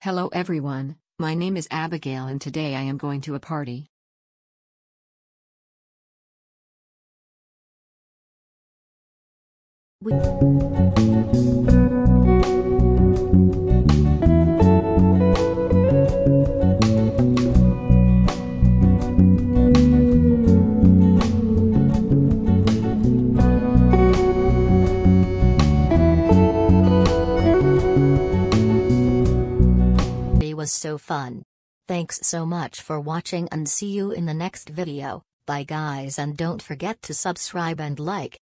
Hello everyone, my name is Abigail and today I am going to a party. It was so fun. Thanks so much for watching and see you in the next video. Bye guys, and don't forget to subscribe and like.